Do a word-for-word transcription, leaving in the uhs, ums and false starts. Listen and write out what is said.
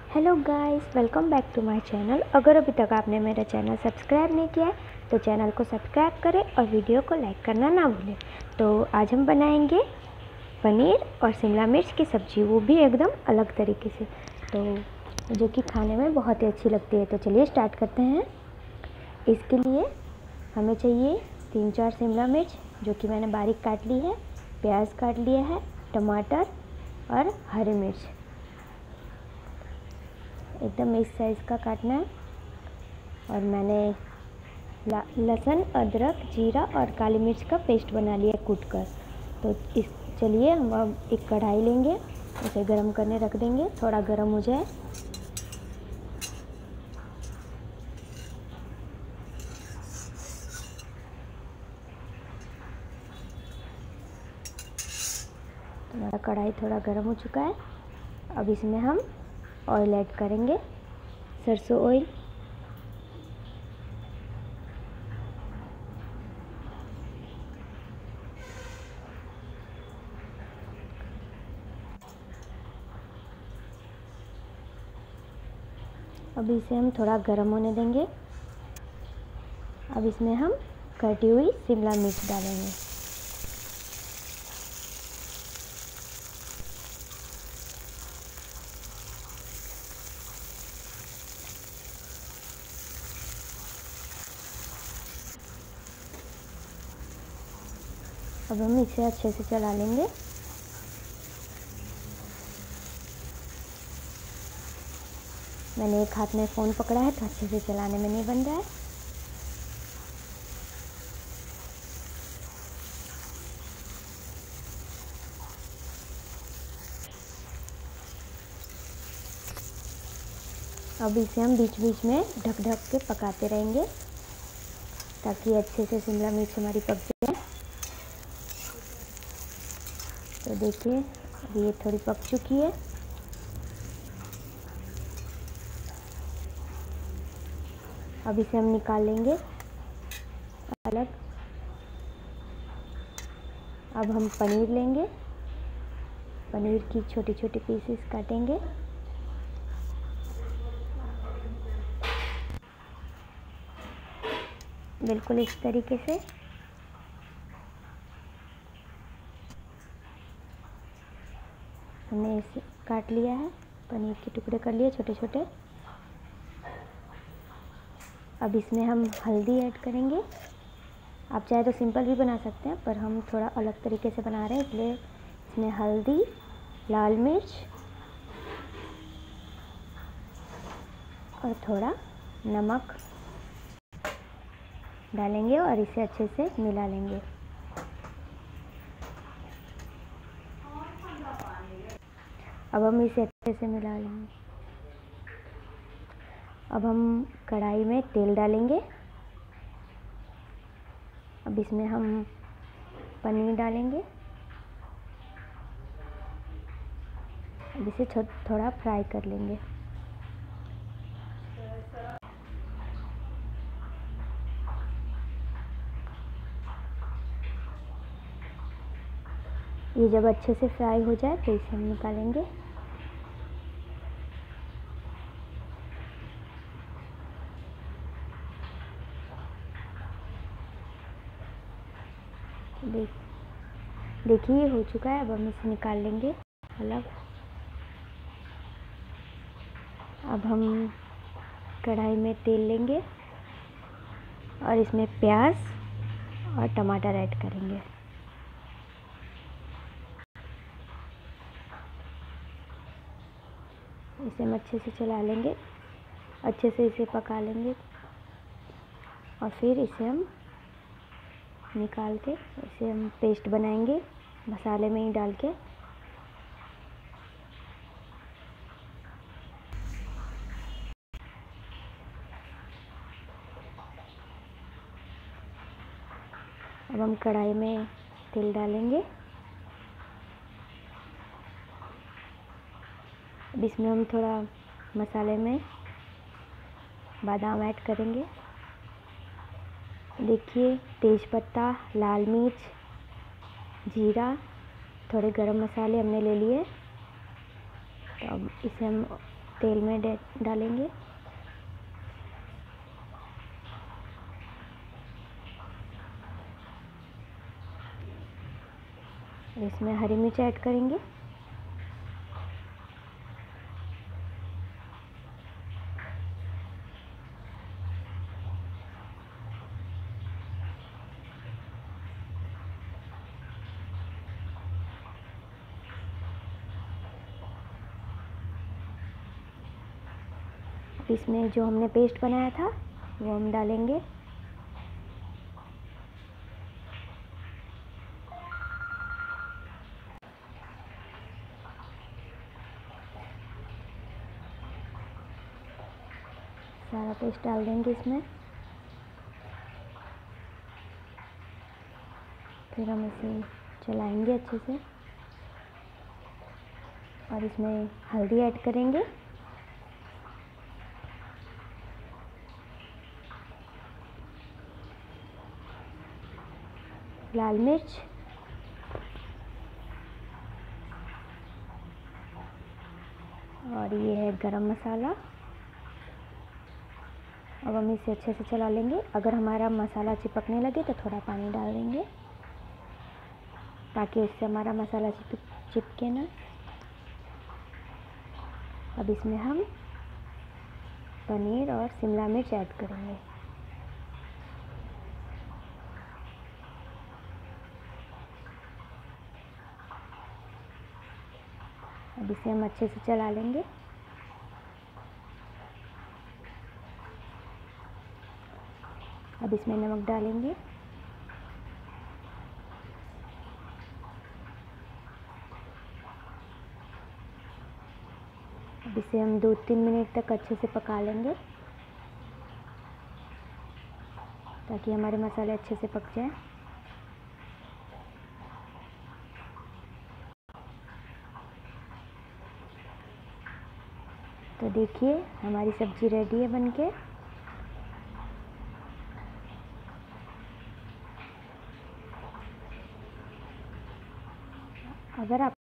Hello guys, welcome back to my channel. अगर अभी तक आपने मेरा चैनल सब्सक्राइब नहीं किया है तो चैनल को सब्सक्राइब करें और वीडियो को लाइक करना ना भूलें। तो आज हम बनाएंगे पनीर और शिमला मिर्च की सब्ज़ी, वो भी एकदम अलग तरीके से, तो जो कि खाने में बहुत ही अच्छी लगती है। तो चलिए स्टार्ट करते हैं। इसके लिए हमें चाहिए तीन चार शिमला मिर्च जो कि मैंने बारीक काट ली है, प्याज काट लिया है, टमाटर और हरी मिर्च एकदम इस साइज़ का काटना है। और मैंने लहसुन, अदरक, जीरा और काली मिर्च का पेस्ट बना लिया कूट कर। तो इस चलिए हम अब एक कढ़ाई लेंगे, उसे गरम करने रख देंगे। थोड़ा गरम हो जाए तो हमारा कढ़ाई थोड़ा गरम हो चुका है। अब इसमें हम ऑयल ऐड करेंगे, सरसों ऑयल। अब इसे हम थोड़ा गर्म होने देंगे। अब इसमें हम कटी हुई शिमला मिर्च डालेंगे। अब हम इसे अच्छे से चला लेंगे। मैंने एक हाथ में फ़ोन पकड़ा है तो अच्छे से चलाने में नहीं बन रहा है। अब इसे हम बीच बीच में ढक ढक के पकाते रहेंगे ताकि अच्छे से शिमला मिर्च हमारी पक जाए। तो देखिए अभी ये थोड़ी पक चुकी है। अब इसे हम निकाल लेंगे अलग। अब हम पनीर लेंगे, पनीर की छोटी छोटी पीसेस काटेंगे। बिल्कुल इस तरीके से। हमने इसे काट लिया है, पनीर के टुकड़े कर लिए छोटे छोटे। अब इसमें हम हल्दी ऐड करेंगे। आप चाहे तो सिंपल भी बना सकते हैं, पर हम थोड़ा अलग तरीके से बना रहे हैं, इसलिए इसमें हल्दी, लाल मिर्च और थोड़ा नमक डालेंगे और इसे अच्छे से मिला लेंगे। अब हम इसे अच्छे से मिला लेंगे। अब हम कढ़ाई में तेल डालेंगे। अब इसमें हम पनीर डालेंगे। अब इसे थोड़ा फ्राई कर लेंगे। ये जब अच्छे से फ्राई हो जाए तो इसे हम निकालेंगे। देख देखिए हो चुका है। अब हम इसे निकाल लेंगे अलग। अब हम कढ़ाई में तेल लेंगे और इसमें प्याज और टमाटर ऐड करेंगे। इसे हम अच्छे से चला लेंगे, अच्छे से इसे पका लेंगे और फिर इसे हम निकाल के इसे हम पेस्ट बनाएंगे मसाले में ही डाल के। अब हम कढ़ाई में तेल डालेंगे। अब इसमें हम थोड़ा मसाले में बादाम ऐड करेंगे। देखिए तेज़पत्ता, लाल मिर्च, जीरा, थोड़े गरम मसाले हमने ले लिए। तो अब इसे हम तेल में डालेंगे। इसमें हरी मिर्च ऐड करेंगे। इसमें जो हमने पेस्ट बनाया था वो हम डालेंगे। सारा पेस्ट डाल देंगे इसमें। फिर हम इसे चलाएंगे अच्छे से और इसमें हल्दी ऐड करेंगे। लाल मिर्च और ये है गरम मसाला। अब हम इसे अच्छे से चला लेंगे। अगर हमारा मसाला चिपकने लगे तो थोड़ा पानी डाल देंगे ताकि उससे हमारा मसाला चिपक चिपके ना। अब इसमें हम पनीर और शिमला मिर्च ऐड करेंगे। अब इसे हम अच्छे से चला लेंगे। अब इसमें नमक डालेंगे। अब इसे हम दो तीन मिनट तक अच्छे से पका लेंगे ताकि हमारे मसाले अच्छे से पक जाएं। तो देखिए हमारी सब्ज़ी रेडी है बनके। अगर आप